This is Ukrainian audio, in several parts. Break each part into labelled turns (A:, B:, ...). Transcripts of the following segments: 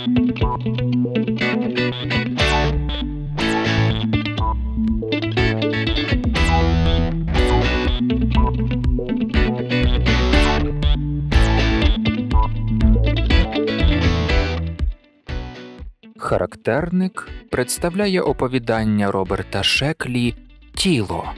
A: Характерник представляє оповідання Роберта Шеклі «Тіло».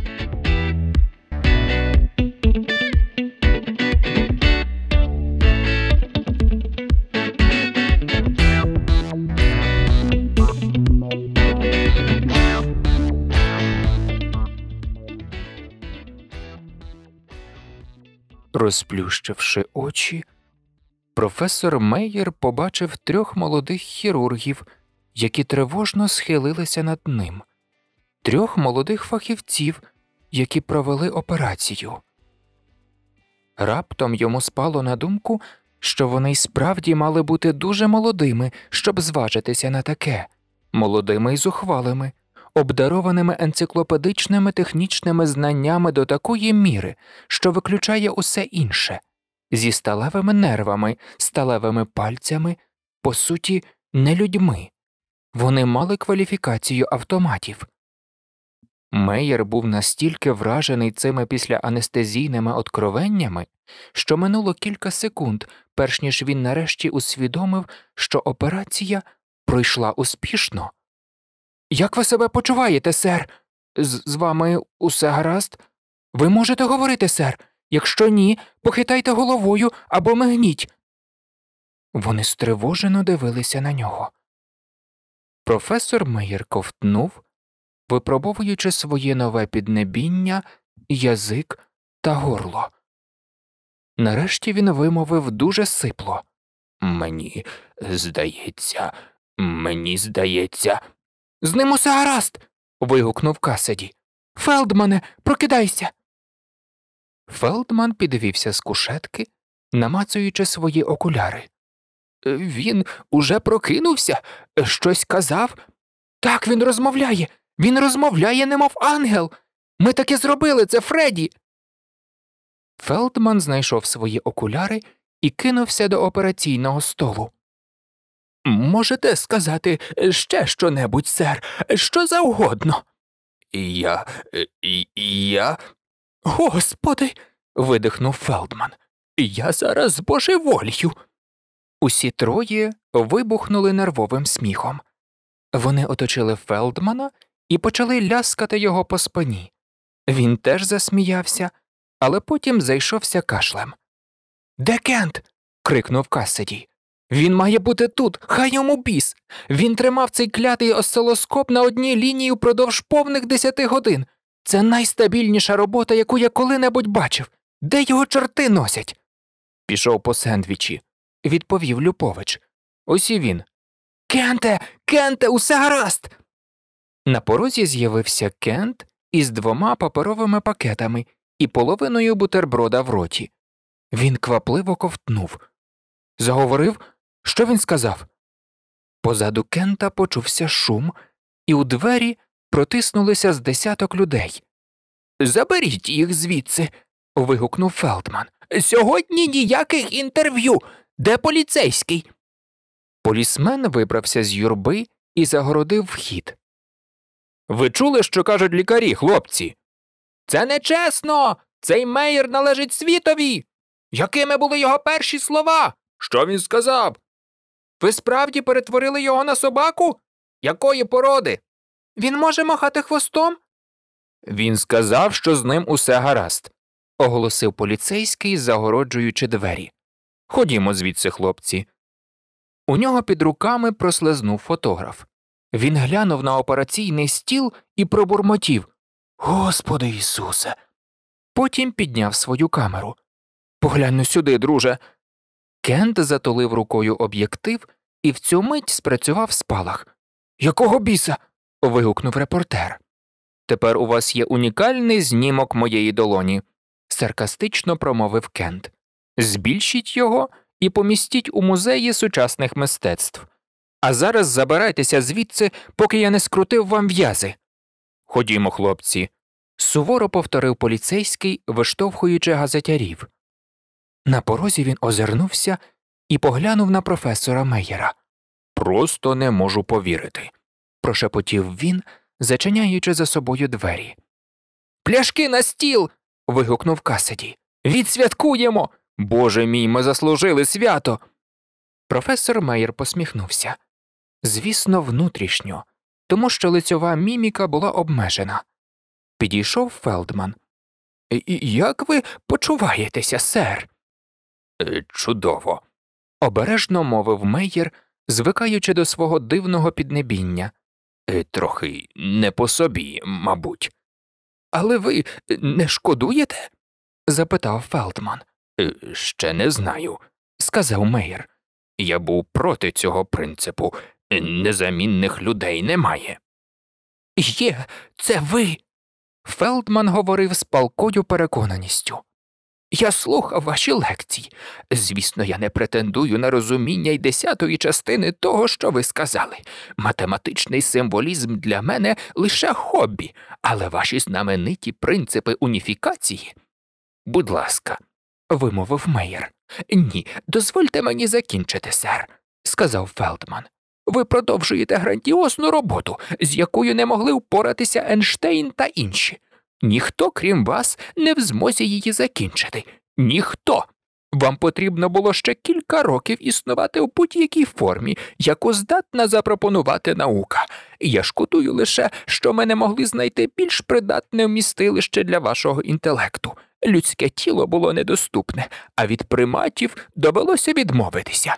A: Розплющивши очі, професор Мейєр побачив 3 молодих хірургів, які тривожно схилилися над ним, 3 молодих фахівців, які провели операцію. Раптом йому спало на думку, що вони й справді мали бути дуже молодими, щоб зважитися на таке, молодими й зухвалими, обдарованими енциклопедичними технічними знаннями до такої міри, що виключає усе інше, зі сталевими нервами, сталевими пальцями, по суті, не людьми. Вони мали кваліфікацію автоматів. Мейєр був настільки вражений цими післяанестезійними откровеннями, що минуло кілька секунд, перш ніж він нарешті усвідомив, що операція пройшла успішно. «Як ви себе почуваєте, сер? З вами усе гаразд? Ви можете говорити, сер? Якщо ні, похитайте головою або мигніть». Вони стривожено дивилися на нього. Професор Мейєр ковтнув, випробовуючи своє нове піднебіння, язик та горло. Нарешті він вимовив дуже сипло. Мені здається. «З ним усе гаразд!» – вигукнув Касіді. «Фелдмане, прокидайся!» Фелдман підвівся з кушетки, намацуючи свої окуляри. «Він уже прокинувся? Щось казав?» «Так, він розмовляє, немов ангел! Ми таки зробили це, Фредді!» Фелдман знайшов свої окуляри і кинувся до операційного столу. «Можете сказати ще що-небудь, сер? Що завгодно?» Я... «Господи!» – видихнув Фелдман. «Я зараз божеволію!» Усі троє вибухнули нервовим сміхом. Вони оточили Фелдмана і почали ляскати його по спині. Він теж засміявся, але потім зайшовся кашлем. «Де Кент?» – крикнув Касіді. «Він має бути тут, хай йому біс! Він тримав цей клятий осцилоскоп на одній лінії впродовж повних 10 годин. Це найстабільніша робота, яку я коли-небудь бачив. Де його чорти носять?» «Пішов по сендвічі», – відповів Люпович. «Ось і він». Кенте, усе гаразд!» На порозі з'явився Кент із 2 паперовими пакетами і половиною бутерброда в роті. Він квапливо ковтнув. Заговорив? Що він сказав? Позаду Кента почувся шум, і у двері протиснулися з 10 людей. «Заберіть їх звідси!» – вигукнув Фелдман. «Сьогодні ніяких інтерв'ю! Де поліцейський?» Полісмен вибрався з юрби і загородив вхід. «Ви чули, що кажуть лікарі, хлопці?» «Це нечесно! Цей Мейєр належить світові! Якими були його перші слова? Що він сказав? Ви справді перетворили його на собаку? Якої породи? Він може махати хвостом?» «Він сказав, що з ним усе гаразд», – оголосив поліцейський, загороджуючи двері. «Ходімо звідси, хлопці». У нього під руками прослизнув фотограф. Він глянув на операційний стіл і пробурмотів: «Господи Ісусе!» Потім підняв свою камеру. «Поглянь сюди, друже!» Кент затулив рукою об'єктив, і в цю мить спрацював спалах. «Якого біса?» – вигукнув репортер. «Тепер у вас є унікальний знімок моєї долоні», – саркастично промовив Кент. «Збільшіть його і помістіть у музеї сучасних мистецтв. А зараз забирайтеся звідси, поки я не скрутив вам в'язи». «Ходімо, хлопці», – суворо повторив поліцейський, виштовхуючи газетярів. На порозі він озирнувся і поглянув на професора Мейєра. просто не можу повірити», – прошепотів він, зачиняючи за собою двері. «Пляшки на стіл!» – вигукнув Касиді. «Відсвяткуємо! Боже мій, ми заслужили свято!» Професор Мейер посміхнувся. Звісно, внутрішньо, тому що лицьова міміка була обмежена. Підійшов Фелдман. «Як ви почуваєтеся, сер?» «Чудово», – обережно мовив Мейєр, звикаючи до свого дивного піднебіння. «Трохи не по собі, мабуть». «Але ви не шкодуєте?» – запитав Фелдман. «Ще не знаю», – сказав Мейєр. «Я був проти цього принципу. Незамінних людей немає». «Є, це ви!» Фелдман говорив з палкою переконаністю. «Я слухав ваші лекції. Звісно, я не претендую на розуміння й 10-ї частини того, що ви сказали. Математичний символізм для мене – лише хобі, але ваші знамениті принципи уніфікації…» «Будь ласка», – вимовив Мейєр. «Ні, дозвольте мені закінчити, сер», – сказав Фелдман. «Ви продовжуєте грандіозну роботу, з якою не могли впоратися Ейнштейн та інші. Ніхто, крім вас, не в змозі її закінчити. Ніхто. Вам потрібно було ще кілька років існувати у будь-якій формі, яку здатна запропонувати наука. Я шкодую лише, що ми не могли знайти більш придатне вмістилище для вашого інтелекту. Людське тіло було недоступне, а від приматів довелося відмовитися».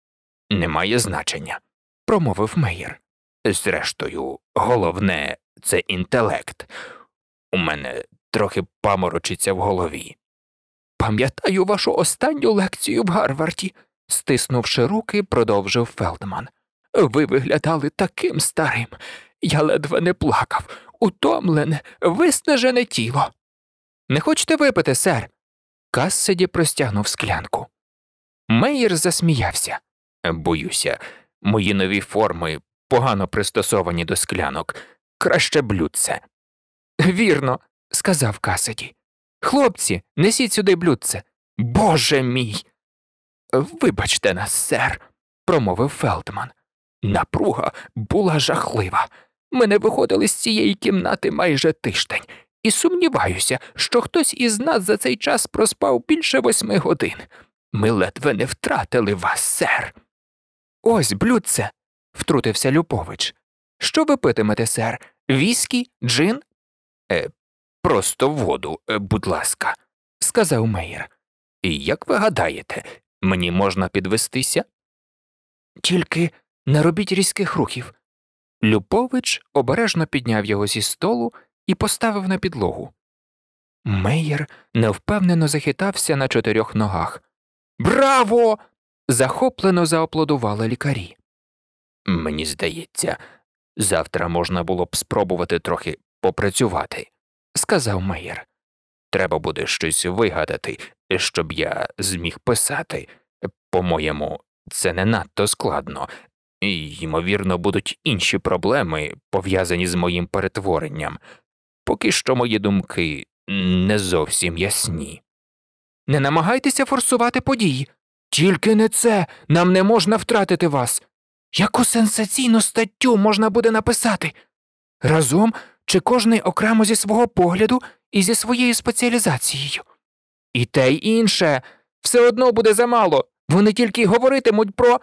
A: «Немає значення», – промовив Мейєр. «Зрештою, головне – це інтелект. У мене трохи паморочиться в голові». «Пам'ятаю вашу останню лекцію в Гарварді», – стиснувши руки, продовжив Фелдман. «Ви виглядали таким старим. Я ледве не плакав. Утомлене, виснажене тіло». «Не хочете випити, сер?» Кассиді простягнув склянку. Мейєр засміявся. «Боюся, мої нові форми погано пристосовані до склянок. Краще блюдце». «Вірно», – сказав Кассиді. «Хлопці, несіть сюди блюдце». «Боже мій!» «Вибачте нас, сер», – промовив Фелдман. «Напруга була жахлива. Ми не виходили з цієї кімнати майже тиждень. І сумніваюся, що хтось із нас за цей час проспав більше 8 годин. Ми ледве не втратили вас, сер». «Ось блюдце», – втрутився Люпович. «Що ви питимете, сер? Віскі? Джин?» «Просто воду, будь ласка», – сказав Мейєр. «І як ви гадаєте, мені можна підвестися?» «Тільки не робіть різких рухів». Люпович обережно підняв його зі столу і поставив на підлогу. Мейєр невпевнено захитався на 4 ногах. «Браво!» – захоплено зааплодували лікарі. «Мені здається, завтра можна було б спробувати трохи попрацювати», – сказав Мейєр. «Треба буде щось вигадати, щоб я зміг писати. По-моєму, це не надто складно. І, ймовірно, будуть інші проблеми, пов'язані з моїм перетворенням. Поки що мої думки не зовсім ясні». «Не намагайтеся форсувати події. Тільки не це, нам не можна втратити вас. Яку сенсаційну статтю можна буде написати? Разом чи кожний окремо зі свого погляду і зі своєю спеціалізацією? І те й інше. Все одно буде замало. Вони тільки й говоритимуть про…»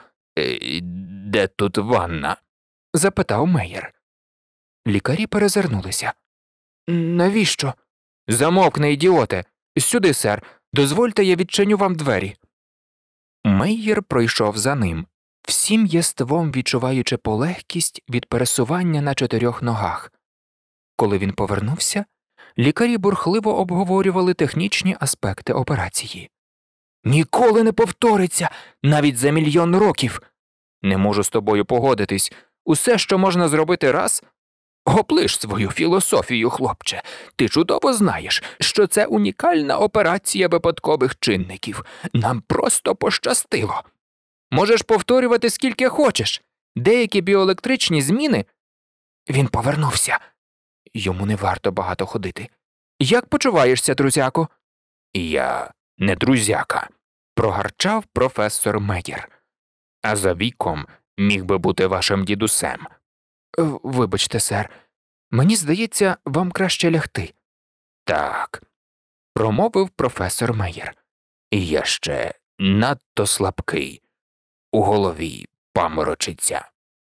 A: «Де тут ванна?» – запитав Мейєр. Лікарі перезирнулися. «Навіщо?» «Замовкни, ідіоте! Сюди, сер. Дозвольте, я відчиню вам двері». Мейєр пройшов за ним, всім єством відчуваючи полегкість від пересування на 4 ногах. Коли він повернувся, лікарі бурхливо обговорювали технічні аспекти операції. «Ніколи не повториться, навіть за 1 000 000 років!» «Не можу з тобою погодитись. Усе, що можна зробити раз…» «Оближ свою філософію, хлопче. Ти чудово знаєш, що це унікальна операція випадкових чинників. Нам просто пощастило. Можеш повторювати скільки хочеш. Деякі біоелектричні зміни…» Він повернувся. Йому не варто багато ходити. «Як почуваєшся, друзяко?» «Я не друзяка», – прогарчав професор Мейєр. «А за віком міг би бути вашим дідусем. Вибачте, сер, мені здається, вам краще лягти. Так, промовив професор Мейєр. І я ще надто слабкий. У голові паморочиться.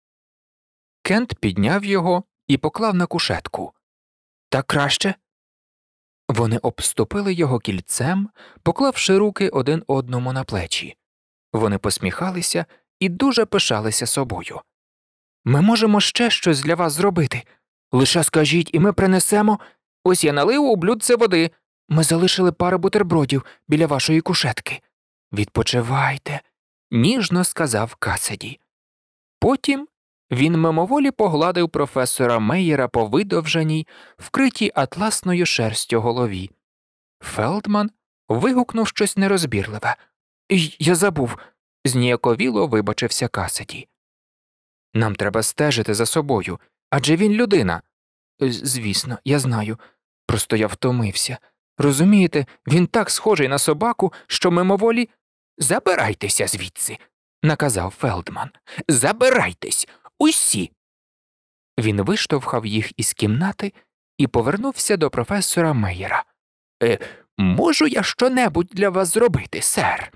A: Кент підняв його і поклав на кушетку. Так краще? Вони обступили його кільцем, поклавши руки один одному на плечі. Вони посміхалися і дуже пишалися собою. Ми можемо ще щось для вас зробити. Лише скажіть, і ми принесемо. Ось я налив у блюдце води. Ми залишили пару бутербродів біля вашої кушетки. Відпочивайте, ніжно сказав Касиді. Потім він мимоволі погладив професора Мейєра по видовженій, вкритій атласною шерстю голові. Фелдман вигукнув щось нерозбірливе. Я забув, зніяковіло вибачився Касиді. Нам треба стежити за собою, адже він людина. Звісно, я знаю. Просто я втомився. Розумієте, він так схожий на собаку, що мимоволі… Забирайтеся звідси, наказав Фелдман. Забирайтесь, усі. Він виштовхав їх із кімнати і повернувся до професора Мейєра. Можу я що-небудь для вас зробити, сер?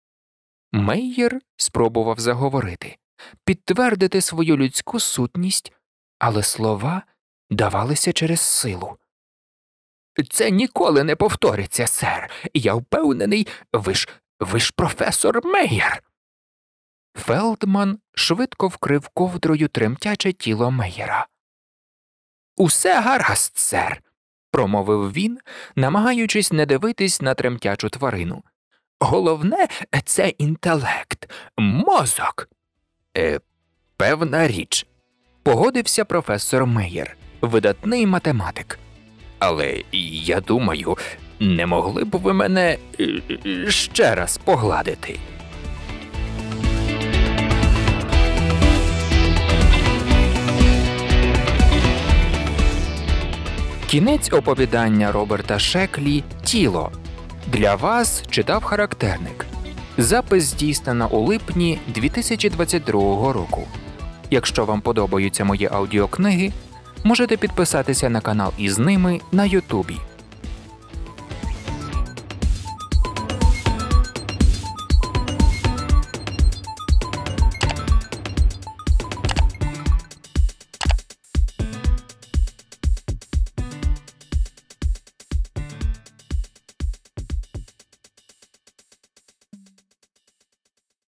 A: Мейєр спробував заговорити, підтвердити свою людську сутність, але слова давалися через силу. Це ніколи не повториться, сер. Я впевнений, ви ж професор Мейєр. Фелдман швидко вкрив ковдрою тремтяче тіло Мейєра. Усе гаразд, сер, промовив він, намагаючись не дивитись на тремтячу тварину. Головне – це інтелект, мозок. Певна річ, погодився професор Мейєр, видатний математик. Але, я думаю, не могли б ви мене ще раз погладити? Кінець оповідання Роберта Шеклі «Тіло». Для вас читав Характерник. Запис здійснено у липні 2022 року. Якщо вам подобаються мої аудіокниги, можете підписатися на канал із ними на Ютубі.